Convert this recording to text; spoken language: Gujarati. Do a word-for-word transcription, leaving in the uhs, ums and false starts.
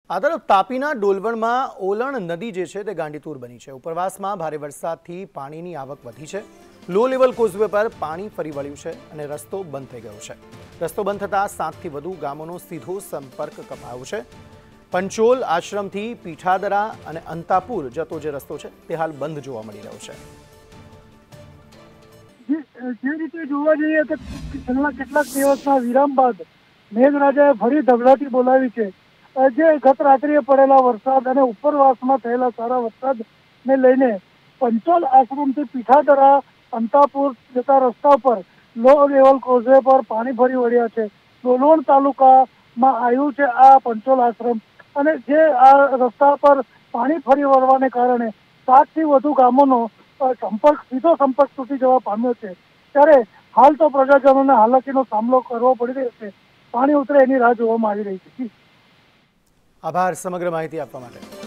આ તરફ તાપીના ડોલવણમાં ઓલણ નદી જે છે તે ગાંડીતુર બની છે। ઉપરવાસમાં ભારે વરસાદથી પાણીની આવક વધી છે। લો લેવલ કોઝવે પર પાણી ફરી વળ્યું છે અને રસ્તો બંધ થઈ ગયો છે। રસ્તો બંધ થતાં સાતથી વધુ ગામોનો સીધો સંપર્ક કપાયો છે। પંચોલ આશ્રમથી પીઠાદરા અને અંતાપુર જતો જે રસ્તો છે તે હાલ બંધ જોવા મળી રહ્યો છે। જે રીતે જોવા જઈએ તો છેલ્લા કેટલાક દિવસના વિરામ બાદ મેઘરાજાએ ફરી ધબડાટી બોલાવી છે। જે ગત રાત્રિએ પડેલા વરસાદ અને ઉપરવાસમાં થયેલા સારા વરસાદને લઈને પંચોલ આશ્રમથી પીઠાદરા અંતાપુર જતા રસ્તા પર લો લેવલ કોઝવે પર પાણી ફરી વળ્યા છે। ડોલવણ તાલુકામાં આવ્યું છે આ પંચોલ આશ્રમ અને જે આ રસ્તા પર પાણી ફરી વળવાને કારણે સાતથી વધુ ગામોનો સંપર્ક સીધો સંપર્ક તૂટી જવા પામ્યો છે। ત્યારે હાલ તો પ્રજાજનોને હાલાકીનો સામનો કરવો પડી રહ્યો છે। પાણી ઉતરે એની રાહ જોવામાં આવી રહી છે। આભાર સમગ્ર માહિતી આપવા માટે।